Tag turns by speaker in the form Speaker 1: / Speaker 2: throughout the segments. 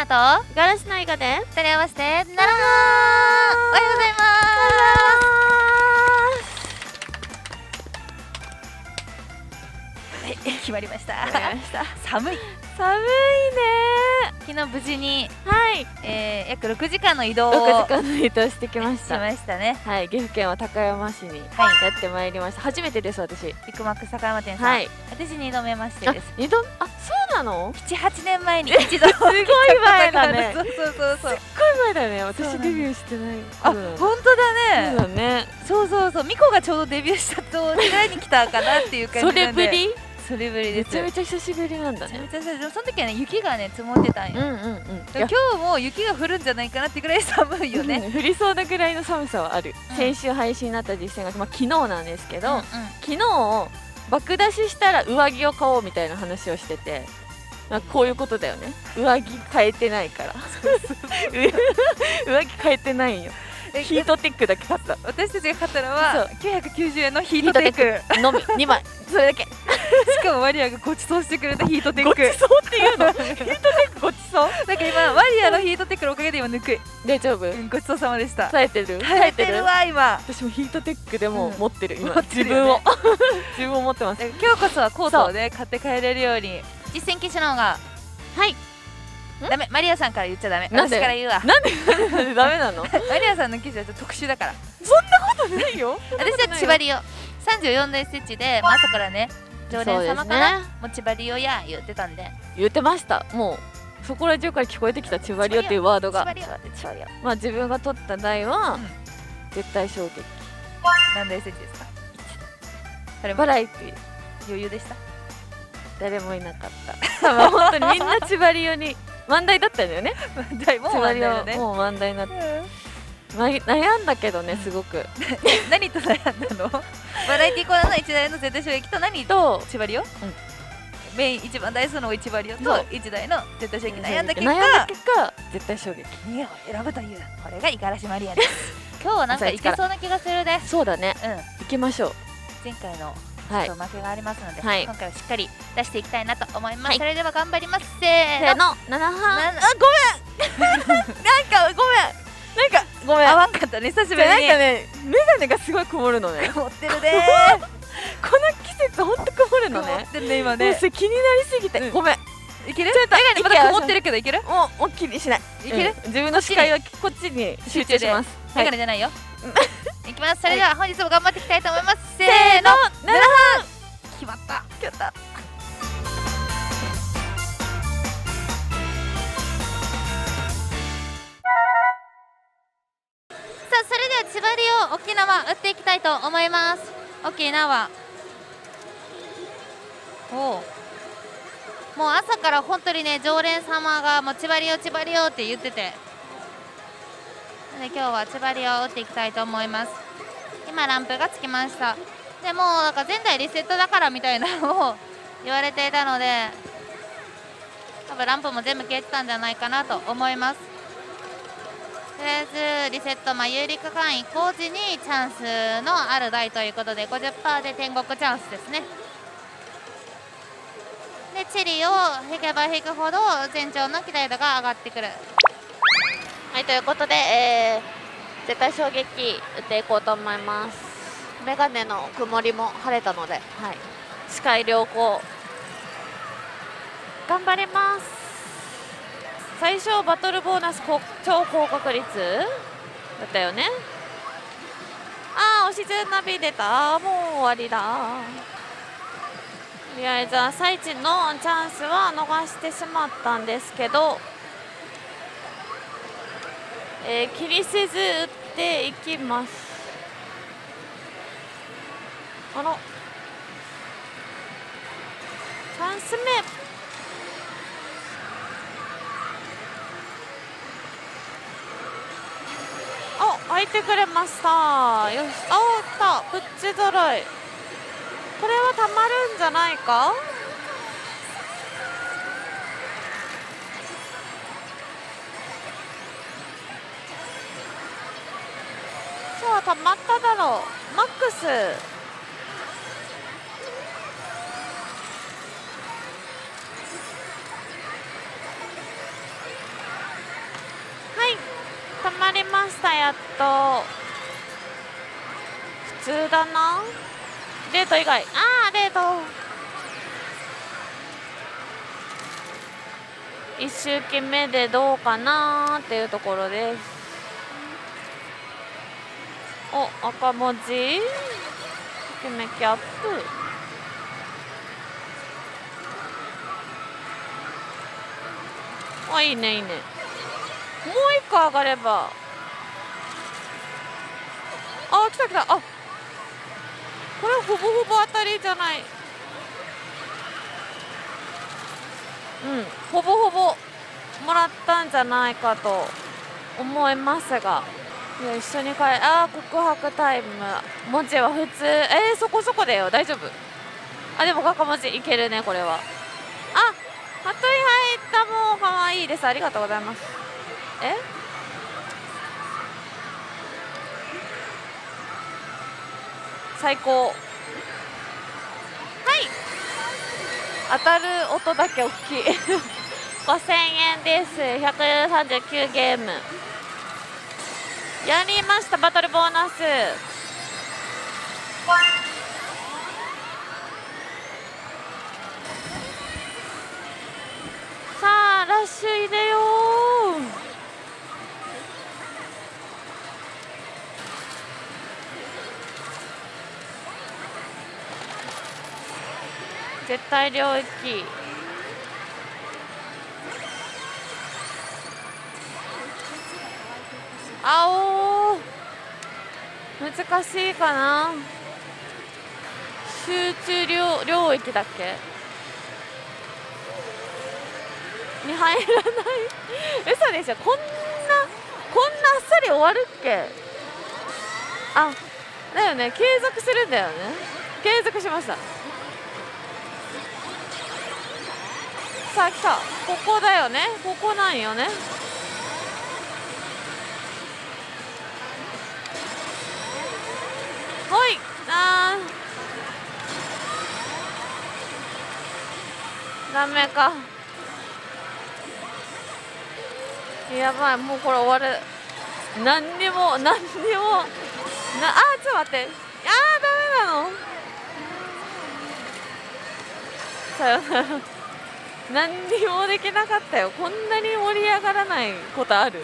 Speaker 1: なと
Speaker 2: ガラスのイカで
Speaker 1: 二人合わせてならおはようございます。はい、決まりました。寒い
Speaker 2: 寒いね。
Speaker 1: 昨日無事に約6時間の移動を
Speaker 2: 6時間の移動してきました。
Speaker 1: ね。
Speaker 2: はい、岐阜県は高山市にやってまいりました。初めてです。私
Speaker 1: ビッグマック坂山店さん、私2度目ましてです。
Speaker 2: 2度、あ、そうなの
Speaker 1: ？7、8年前に一度。すごい
Speaker 2: 前だね。
Speaker 1: そう。すっごい
Speaker 2: 前だね。私デビューしてない。
Speaker 1: あ、本当だね。
Speaker 2: そうだね。
Speaker 1: そう。ミコがちょうどデビューしたと時代に来たかなっていう感じなんで。それぶりです。
Speaker 2: めちゃめちゃ久しぶりなんだね。
Speaker 1: めちゃめちゃ久しぶり。その時はね、雪がね積もってたんよ。今日も雪が降るんじゃないかなってぐらい寒いよね。
Speaker 2: 降りそうなぐらいの寒さはある。先週配信になった実践が昨日なんですけど、昨日爆出ししたら上着を買おうみたいな話をしてて、こういうことだよね。上着変えてないから。上着変えてないよ。ヒートテックだけ買った。
Speaker 1: 私たちが買ったのは990円のヒートテック
Speaker 2: のみ2枚、それだけ。し
Speaker 1: かもマリアがごちそうしてくれたヒートテック。
Speaker 2: ごちそうっていうの？ヒートテックごちそう？
Speaker 1: なんか今マリアのヒートテックのおかげで今ぬくい。
Speaker 2: 大丈夫？
Speaker 1: ごちそうさまでした。
Speaker 2: 耐えてる？
Speaker 1: 耐えてるわ今。
Speaker 2: 私もヒートテックでも持ってる今。自分を持ってます。
Speaker 1: 今日こそはコートをね買って帰れるように。実践機種の方がダメ、マリアさんから言っちゃダメ。私から言うわ。
Speaker 2: なんでダメなの？
Speaker 1: マリアさんの機種はちょっと特殊だから。
Speaker 2: そんなことないよ。
Speaker 1: 私は千葉リオ34台設置で、朝からね常連様かな、もう千葉リオや言ってたんで。
Speaker 2: 言ってました。もうそこら中から聞こえてきた千葉リオっていうワードが。まあ自分が取った台は絶対衝撃。
Speaker 1: 何台設置ですか？
Speaker 2: バラエティ
Speaker 1: 余裕でした。
Speaker 2: 誰もいなかった。本当にみんな千葉リオに満台だったんだよね。もう満台になって。悩んだけどね、すごく。
Speaker 1: 何と悩んだの？バラエティコーナーの1台の絶対衝撃と何と千葉リオ？メイン一番台数の千葉リオと1台の絶対衝撃悩んだ結果
Speaker 2: 絶対衝撃
Speaker 1: 2を選ぶという、これが五十嵐マリアです。今日はなんかいけそうな気がするね。
Speaker 2: そうだね、いきましょう。
Speaker 1: 前回の負けがありますので、今回はしっかり出していきたいなと思います。それでは頑張ります。せーの、
Speaker 2: 7半。あ、ごめん。なんかごめん。
Speaker 1: 合わんかったね、久しぶりに。
Speaker 2: なんかね、メガネがすごい曇るのね。
Speaker 1: 曇ってるね。
Speaker 2: この季節ほんと曇るのね。
Speaker 1: 曇ってるね今ね。
Speaker 2: 気になりすぎて。ごめん。
Speaker 1: いける？メガネまだ曇ってるけどいける？
Speaker 2: もう気にしない。いける？自分の視界はこっちに集中します。
Speaker 1: メガネじゃないよ。いきます。それでは本日も頑張っていきたいと思います。せーの、7半。決まった。やった。さあ、それでは千葉リオ沖縄打っていきたいと思います。沖縄。もう朝から本当にね、常連様がもう千葉リオって言ってて、で今日は千葉リオを打っていきたいと思います。今ランプがつきました。でもなんか前代リセットだからみたいなのを言われていたので、多分ランプも全部消えてたんじゃないかなと思います。とりあえずリセット、有利区間移行時にチャンスのある台ということで 50% で天国チャンスですね。でチリを引けば引くほど全長の期待度が上がってくる。
Speaker 2: はい、ということで、絶対衝撃打っていこうと思います。メガネの曇りも晴れたので、視界良好。頑張ります。最初バトルボーナス超高確率だったよね。あー、押し順ナビ出た。もう終わりだ。とりあえず朝一のチャンスは逃してしまったんですけど、気にせず打っていきます。チャンス目。開いてくれました。よし、来た。プッチ揃い。これはたまるんじゃないか。そう、たまっただろう。マックス。 やっと普通だな。デート以外、デート1周期目でどうかなっていうところです。お、赤文字決めキャップ。いいねいいね。もう一個上がれば。来た来た。これほぼほぼ当たりじゃない。ほぼほぼもらったんじゃないかと思いますが、一緒に告白タイム。文字は普通。そこそこだよ、大丈夫。でも赤文字いけるね、これは。ハトリ入った。もうかわいいです。ありがとうございます。最高。当たる音だけ大きい5000円です。139ゲームやりました。バトルボーナス。さあラッシュ入れよう。絶対領域。難しいかな。集中領域だっけに入らない嘘でしょ。こんなあっさり終わるっけ。だよね。継続するんだよね。継続しました。さあ来た。ここだよね。ここなんよね。ほい。ダメか。やばい、もうこれ終わる。何にもちょっと待って。ダメなの。さよなら。何にもできなかったよ。こんなに盛り上がらないことある。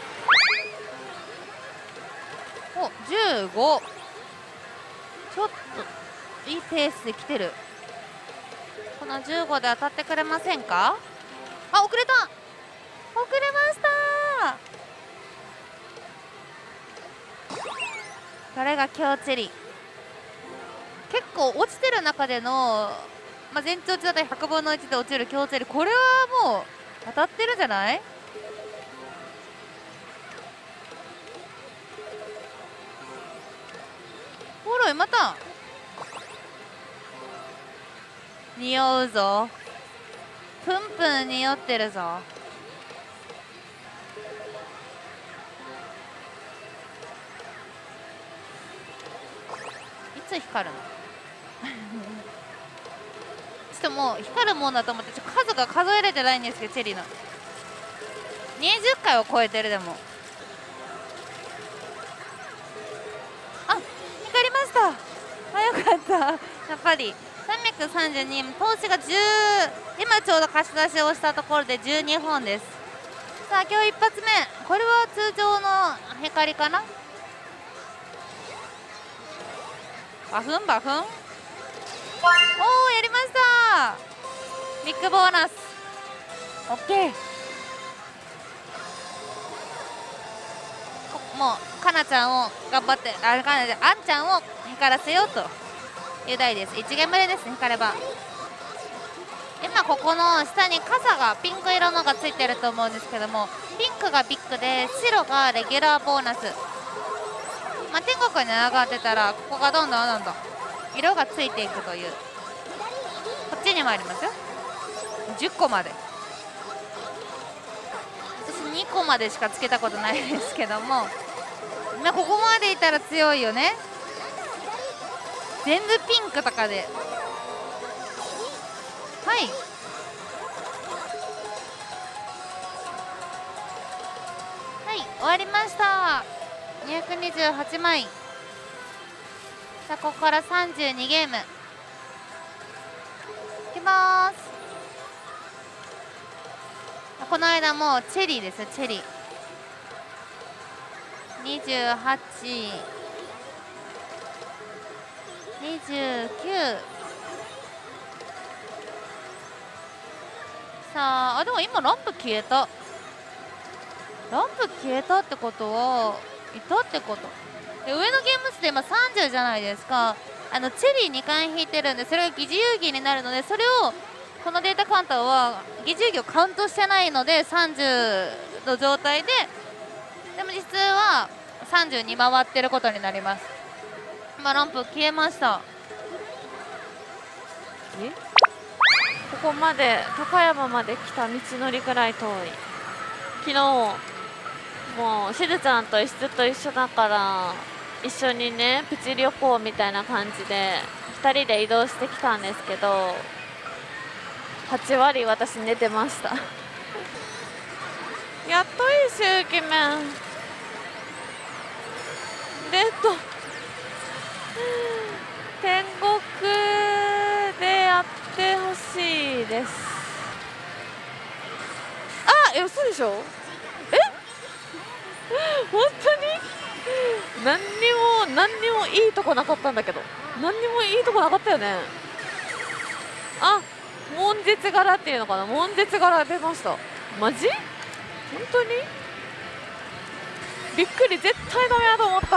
Speaker 1: 15。ちょっといいペースで来てる。この15で当たってくれませんか。遅れました。これが京チェリ。結構落ちてる中での、全長値だったり100分の1で落ちる京チェリ。これはもう当たってるんじゃない。ほらまた匂うぞ。プンプン匂ってるぞ。いつ光るのちょっともう光るもんだと思って数が数えれてないんですけど、チェリーの20回を超えてる。でも光りました。早かった。やっぱり332。投資が10。今ちょうど貸し出しをしたところで12本です。さあ今日一発目。これは通常の光かな。バフンやりました。ビッグボーナス。オッケー。もうかなちゃんを頑張って、あんちゃんを光らせようという台です。1ゲーム目ですね。光れば今ここの下に傘がピンク色のがついてると思うんですけども、ピンクがビッグで白がレギュラーボーナス。天国に上がってたらここがどんどん色がついていくという。こっちにもありますよ。10個まで。私2個までしかつけたことないですけども、ここまでいたら強いよね。全部ピンクとかで。終わりました。 228枚。さあここから32ゲームいきます。この間もうチェリーですよ、チェリー。28、29。さあ、でも今ランプ消えた。ランプ消えたってことはいたってことで、上のゲーム数で今30じゃないですか。チェリー2回引いてるんで、それが疑似遊戯になるので、それをこのデータカウンターは疑似遊戯をカウントしてないので30の状態で、でも実は32回ってることになります。今ランプ消えました。
Speaker 2: ここまで高山まで来た道のりくらい遠い。昨日もうしずちゃんとずっと一緒だから一緒にねプチ旅行みたいな感じで2人で移動してきたんですけど、8割私寝てましたやっといい周期面レッド天国でやってほしいです。あ、嘘でしょ。本当に何にもいいとこなかったんだけど、何にもいいとこなかったよね。あ、悶絶柄っていうのかな、悶絶柄出ました。マジ？本当にびっくり、絶対ダメだと思った。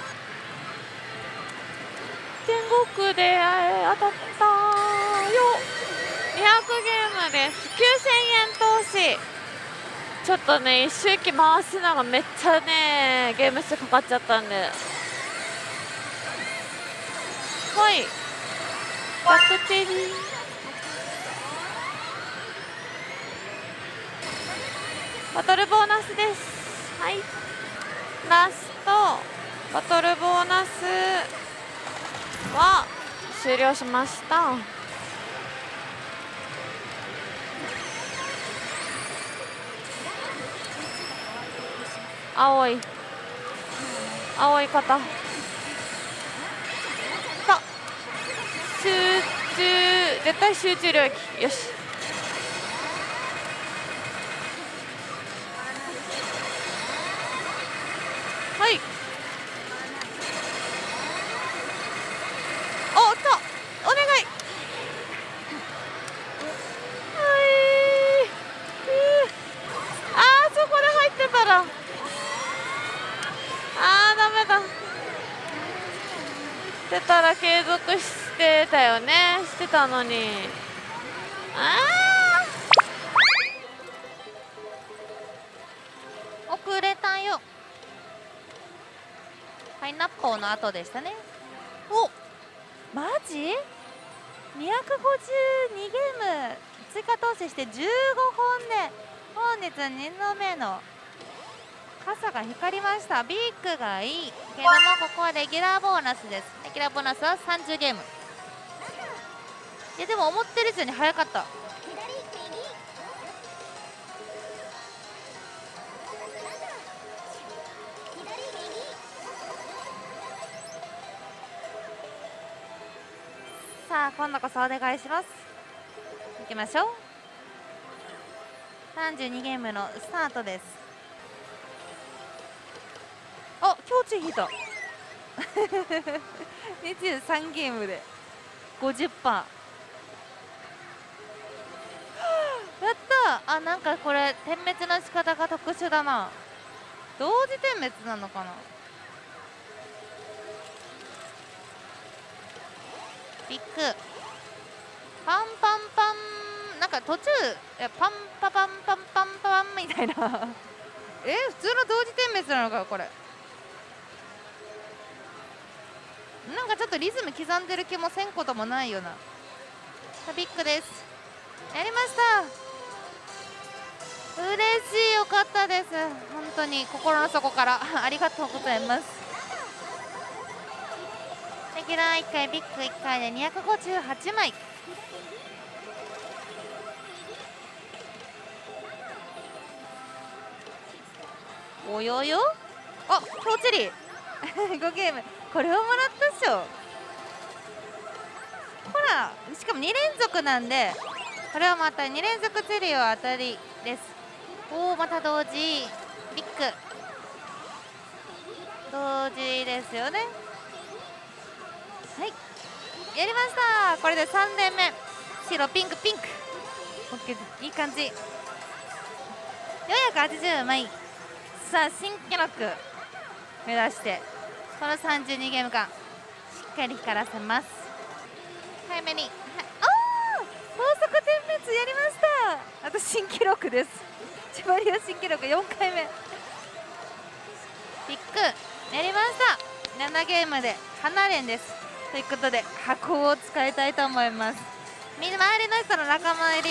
Speaker 2: 天国で当たったよ。200ゲームです。9000円投資。ちょっとね、一周期回すのがめっちゃねゲーム数かかっちゃったんで、はい、バクテリーバトルボーナスです。はい、ラストバトルボーナスは終了しました。青い方さ、集中、絶対集中領域。よし、はい、お、来た、お願い、はい、あー、そこで入ってたら、ダメだ。してたら継続してたよね。してたのに。
Speaker 1: 遅れたよ。パイナッポーの後でしたね。お、マジ ?252 ゲーム追加投資して15本で本日2度目の傘が光りました。ビッグがいいけども、ここはレギュラーボーナスです。レギュラーボーナスは30ゲーム。いやでも思ってる以上に早かった。さあ今度こそお願いします。いきましょう。32ゲームのスタートです。あ、強値引いた23ゲームで 50%。 やった。あ、なんかこれ点滅の仕方が特殊だな。同時点滅なのかな。ビッグパンパンパン、なんか途中パンパパンパンパンパンみたいな普通の同時点滅なのかこれ。なんかちょっとリズム刻んでる気もせんこともないよな。ビッグです。やりました。嬉しい、よかったです。本当に心の底からありがとうございます。レギュラー1回ビッグ1回で258枚。およよあ、今日チェリー5ゲームこれをもらったっしょ。ほら、しかも2連続なんで、これはまた2連続チェリーは当たりです。おお、また同時ビッグ同時ですよね。はい、やりました。これで3連目、白ピンクピンク OK です。いい感じ。480枚。さあ新記録目指してこの32ゲーム間しっかり光らせます。早めに、はい、高速点滅やりました。あと新記録です。千葉リオ新記録4回目ビッグやりました。7ゲームで7連です。ということで箱を使いたいと思います。周りの人の仲間入り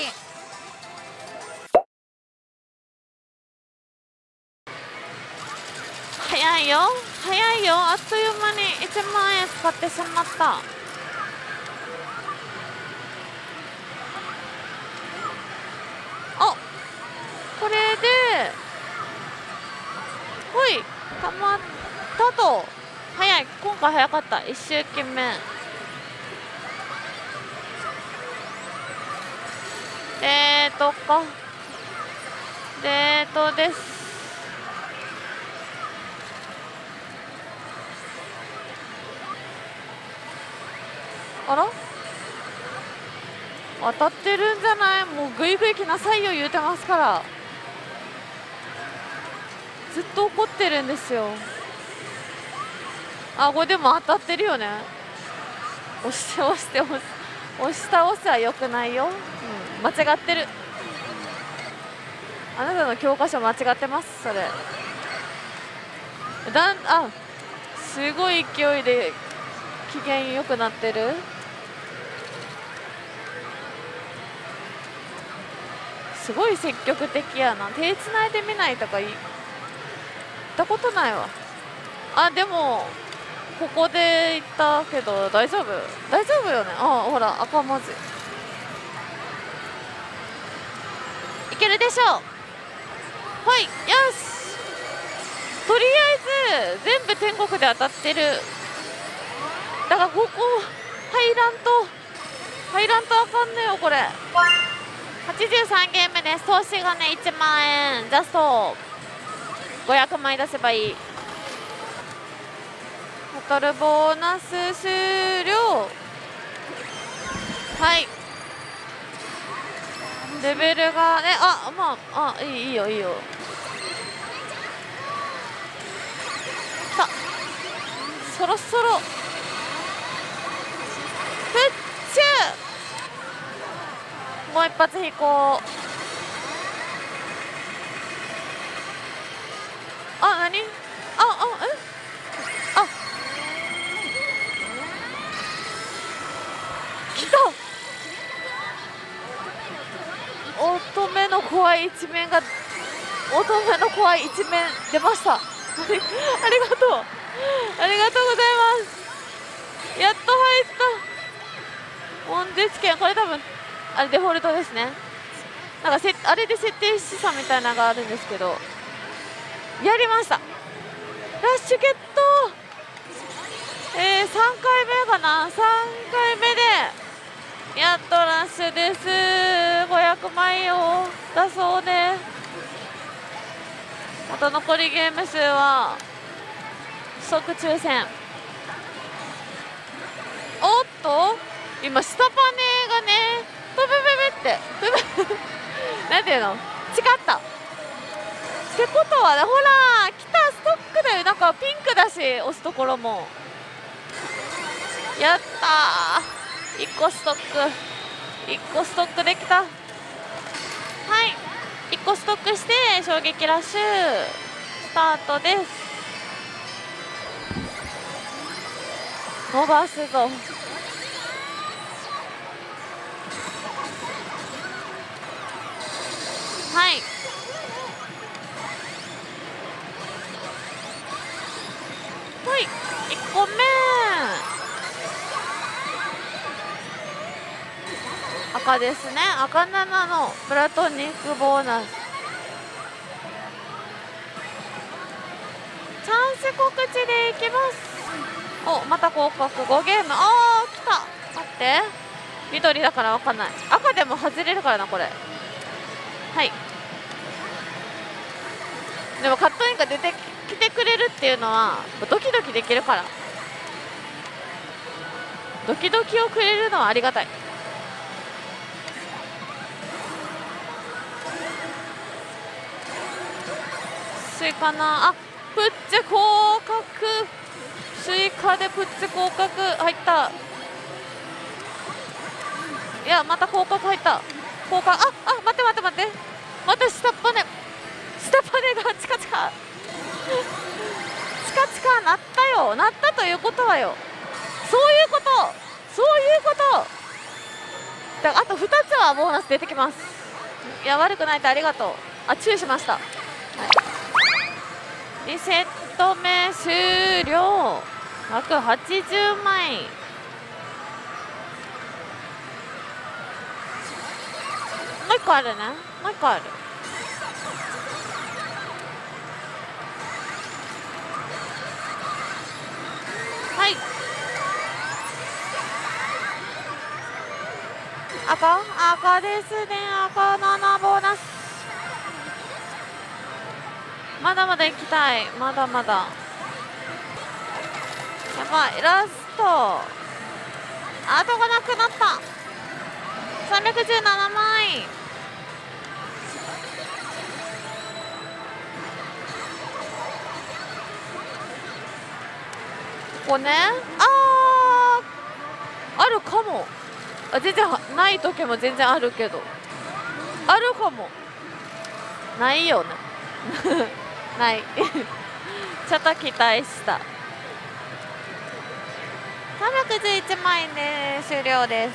Speaker 2: 早いよ早いよ、あっという間に1万円使ってしまった。これでほいたまったと。早い、今回早かった。1周期目デートかデートです。あら当たってるんじゃない？もうグイグイ来なさいよ言うてますから。ずっと怒ってるんですよ。あ、これでも当たってるよね。押して押して押し倒せはよくないよ、間違ってる。あなたの教科書間違ってます。それすごい勢いで機嫌良くなってる。すごい積極的やな。手つないでみないとか言ったことないわ。あ、でもここで言ったけど大丈夫大丈夫よね。ほら赤文字いけるでしょう。はい、よし、とりあえず全部天国で当たってる。だからここ入らんとあかんねよこれ。83ゲームです。投資がね1万円ジャスト500枚出せばいい。バトルボーナス終了。はい、レベルがね、いいよいいよ。来た、そろそろプッチュー、もう一発飛行。何来た。乙女の怖い一面が出ました。ありがとうありがとうございます。やっと入った。本日券これ多分あれデフォルトですね。なんかあれで設定資産みたいなのがあるんですけど、やりました。ラッシュゲット。3回目かな、3回目でやっとラッシュです。500枚を出そうね。あと残りゲーム数は即抽選。おっと今下パネがねブブブブってなんていうの、違ったってことはね、ほら来た、ストックだよ。なんかピンクだし押すところもやったー。1個ストックできた。はい、1個ストックして衝撃ラッシュスタートです。伸ばすぞ。はい、はい、1個目赤ですね。赤7のプラトニックボーナス。 チャンス告知でいきます。お、また広告5ゲーム。あー、来た。待って、緑だから分かんない。赤でも外れるからなこれ。はい、でもカットインが出てきてくれるっていうのはドキドキできるから、ドキドキをくれるのはありがたい。スイカなあ、プッチ広角、スイカでプッチ広角入った。いや、また広角入った。広角、待って待って待って、また下っ端ね、下っ端がチカチカチカチカなったよ。なったということはよ、そういうこと、そういうことだ。あと2つはボーナス出てきます。いや、悪くないとありがとう。あ、チューしました。はい、2セット目終了。180枚。もう1個あるね、もう1個ある。はい、赤ですね。赤7ボーナス。まだまだ行きたい。まだまだやばい。ラスト後がなくなった。317枚。ここね、あるかも。全然ない時も全然あるけど、あるかも。ないよねないちょっと期待した。311枚で終了です。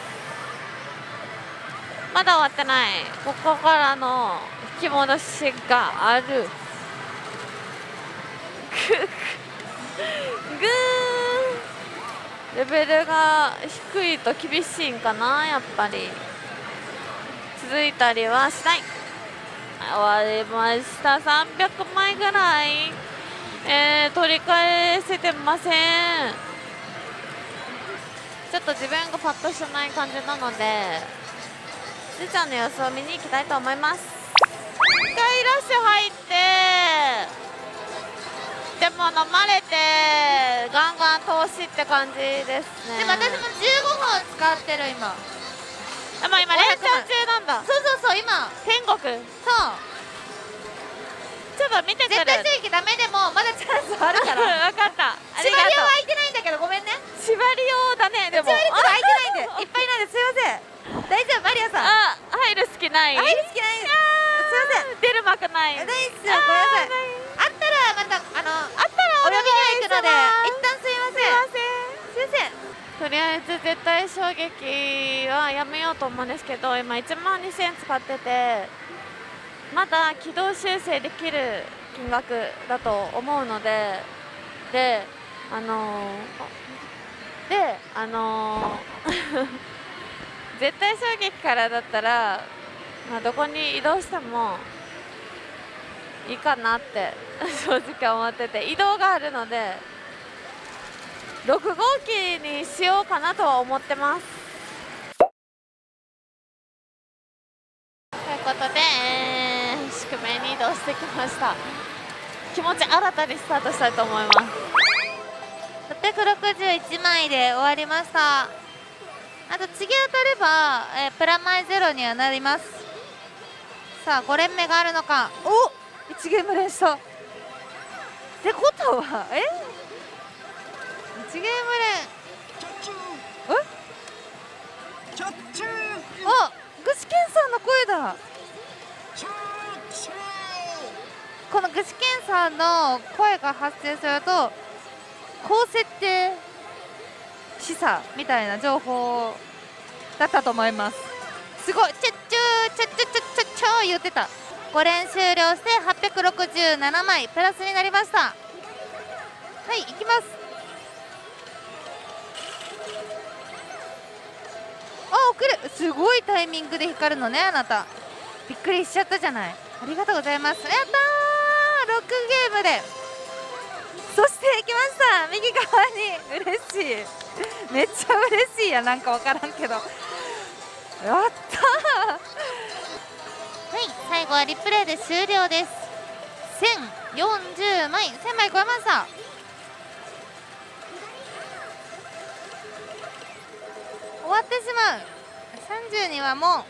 Speaker 2: まだ終わってない。ここからの引き戻しがある。ぐー、レベルが低いと厳しいんかな、やっぱり。続いたりはしない。終わりました。300枚ぐらい、取り返せてません。ちょっと自分がパッとしない感じなので、じいちゃんの様子を見に行きたいと思います。一回ラッシュ入って、でも飲まれてガンガン投資って感じですね。
Speaker 1: でも私も15本使ってる今。
Speaker 2: でも今連チャン中なんだ。
Speaker 1: そうそうそう、今
Speaker 2: 天国。
Speaker 1: そう、
Speaker 2: ちょっと見てくる。
Speaker 1: 絶対正義ダメでもまだチャンスあるから
Speaker 2: 分かった。
Speaker 1: 縛りは空いてないんだけどごめんね。
Speaker 2: 縛り用だね。でも
Speaker 1: 縛りちょっと空いてないんでいっぱいなんですいません。大丈夫、マリアさん。
Speaker 2: あ、入る好きない。
Speaker 1: 入る好きない。すいません。
Speaker 2: 出る幕ない。
Speaker 1: ないっすよ、ごめんなさい。あったらまた
Speaker 2: あったら
Speaker 1: お呼びには行くので、一旦すいません。
Speaker 2: すいません。とりあえず絶対衝撃はやめようと思うんですけど、今12000円使ってて、まだ軌道修正できる金額だと思うので、絶対衝撃からだったら、どこに移動してもいいかなって正直思ってて、移動があるので6号機にしようかなとは思ってます。ということで、宿命に移動してきました。気持ち新たにスタートしたいと思います。
Speaker 1: 661枚で終わりました。あと次当たれば、プラマイゼロにはなります。さあ5連目があるのか。お、1ゲーム連勝ってことは、1ゲーム連、あ、具志堅さんの声だ。この具志堅さんの声が発生すると高設定示唆みたいな情報だったと思います。すごい、チュッチューチュッチュッチュッチュッチュー言ってた。5連終了して867枚プラスになりました。はい、行きます。あ、送る。すごいタイミングで光るのね、あなた。びっくりしちゃったじゃない。ありがとうございます。やったー、6ゲームでそして来ました、右側に。嬉しい、めっちゃ嬉しいや、なんか分からんけど、やったー。はい、最後はリプレイで終了です。1040枚、1000枚超えました。終わってしまう。32はもう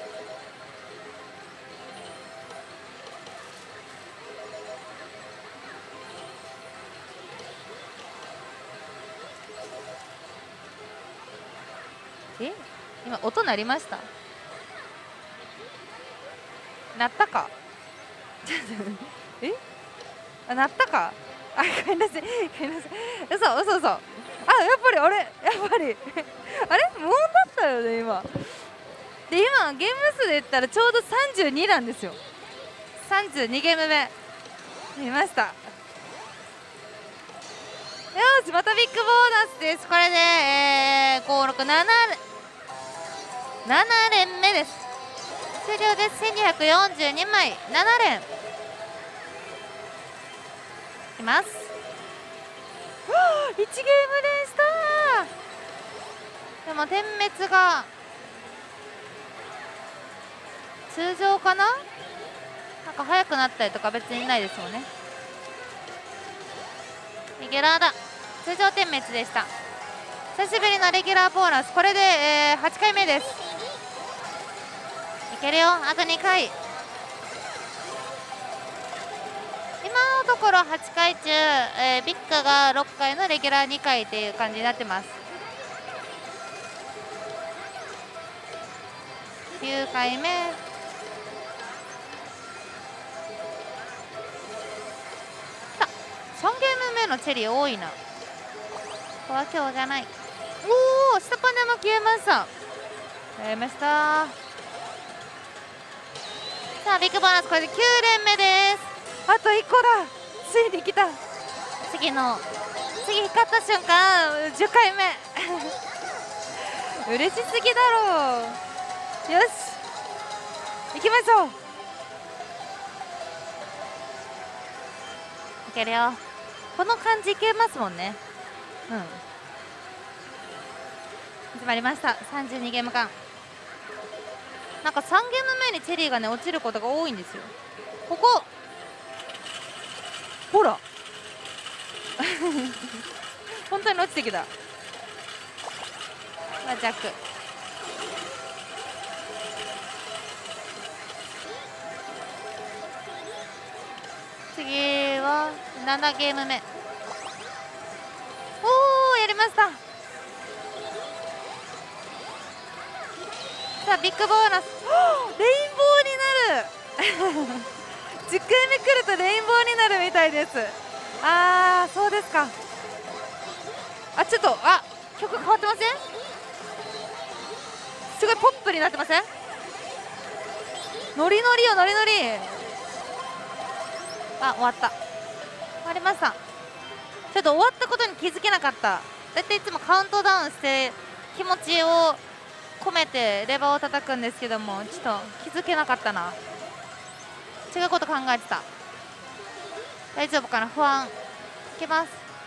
Speaker 1: 今音鳴りました。鳴ったか鳴ったか。ごめんなさい、ごめんなさい。嘘。あ、やっぱりあれ、やっぱりあれ、無音だったよね今。で、今ゲーム数で言ったらちょうど32なんですよ。32ゲーム目見ました。よし、またビッグボーナスです。これで、567 7連目です。終了です。1242枚、7連いきます。1ゲームでした。でも点滅が通常かな、なんか速くなったりとか別にないですもんね。レギュラーだ。通常点滅でした。久しぶりのレギュラーボーナス、これで、8回目です。いけるよ、あと2回。今のところ8回中、ビッグが6回のレギュラー2回っていう感じになってます。9回目。3ゲーム目のチェリー多いな。ここは今日じゃない。おお、下パネも消えました。消えました。さあビッグボーナス、これで9連目です。あと1個だ。ついに来た。次光った瞬間10回目嬉しすぎだろう。よし、行きましょう。いけるよ。この感じいけますもんね。始まりました。32ゲーム間。なんか3ゲーム目にチェリーがね落ちることが多いんですよ。ここほら本当に落ちてきた。ジャック。次は7ゲーム目。おお、やりました。さあビッグボーナス、レインボーになる10回目来るとレインボーになるみたいです。あー、そうですか。あ、ちょっと曲変わってません？すごいポップになってません？ノリノリよ、ノリノリ。終わった。終わりました。ちょっと終わったことに気づけなかった。だいたいいつもカウントダウンして気持ちを込めてレバーを叩くんですけども、ちょっと気づけなかったな。違うこと考えてた。大丈夫かな、不安。いけます。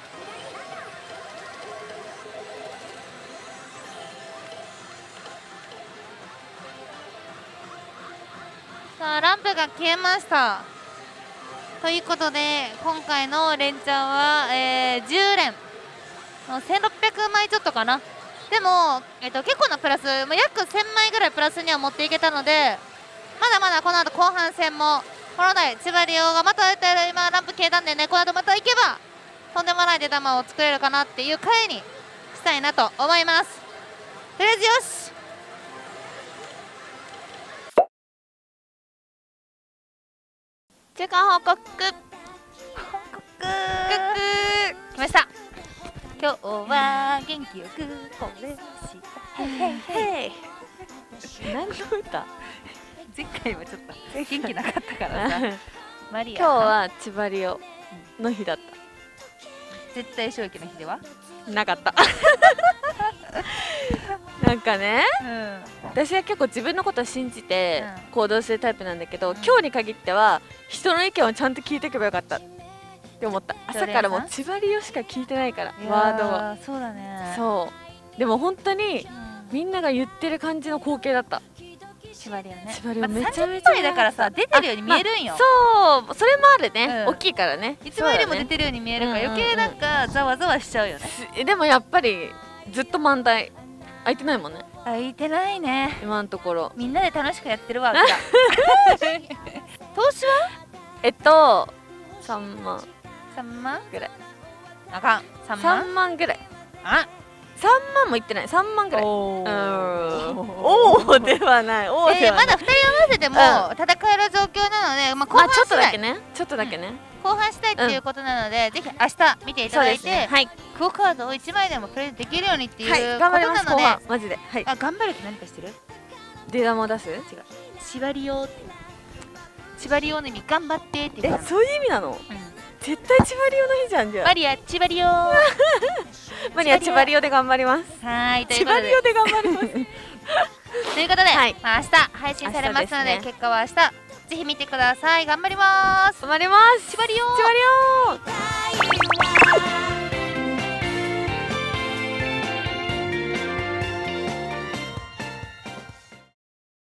Speaker 1: さあランプが消えました。ということで今回の連チャンは、10連の1600枚ちょっとかな。でも、結構なプラス、約1000枚ぐらいプラスには持っていけたので、まだまだこの後後半戦も本来千葉リオがまた今ランプ消えたんでね、この後また行けばとんでもない出玉を作れるかなっていう回にしたいなと思います。とりあえずよし、中間報告来ました。今日は元気よくこれしたへい
Speaker 2: 何の歌？
Speaker 1: 前回はちょっと元気なかったからさマリア、
Speaker 2: 今日は千葉リオの日だった。
Speaker 1: 絶対衝撃の日では
Speaker 2: なかったなんかね、私は結構自分のことを信じて行動するタイプなんだけど、今日に限っては人の意見をちゃんと聞いておけばよかったっって思った。朝からもう千葉リオしか聞いてないからワードを。
Speaker 1: そうだね。
Speaker 2: そうでも本当にみんなが言ってる感じの光景だった。
Speaker 1: 千葉リオね。
Speaker 2: 千葉リオめちゃめちゃ
Speaker 1: 30杯だからさ出てるように見えるんよ。
Speaker 2: そうそれもあるね。大きいからね。
Speaker 1: いつもよりも出てるように見えるから余計なんかざわざわしちゃうよね。
Speaker 2: でもやっぱりずっと満台空いてないもんね。
Speaker 1: 空いてないね
Speaker 2: 今のところ。
Speaker 1: みんなで楽しくやってるわ。投資
Speaker 2: は3万ぐらい。
Speaker 1: あかん
Speaker 2: 3万ぐらい。
Speaker 1: あ
Speaker 2: 3万もいってない。3万ぐらい。おおではない。
Speaker 1: まだ2人合わせても戦える状況なので、後半
Speaker 2: ちょっとだけね。ちょっとだけね。
Speaker 1: 後半したいっていうことなので、ぜひ明日見ていただいて、クオカードを1枚でもプレゼントできるようにっていうことなので、
Speaker 2: マジで。
Speaker 1: 頑張るって何かしてる？
Speaker 2: 出玉出す？違う。
Speaker 1: 縛りよって。縛りよの意味頑張ってっていう。
Speaker 2: そういう意味なの？絶対千葉リオの日じゃんじゃん。
Speaker 1: マリア千葉リオ。
Speaker 2: マリア千葉リオで頑張ります。
Speaker 1: はい。
Speaker 2: 千葉リオで頑張ります。
Speaker 1: ということで、明日配信されますので、結果は明日ぜひ見てください。頑張ります。
Speaker 2: 頑張ります。
Speaker 1: 千葉リオ。
Speaker 2: 千葉リオ。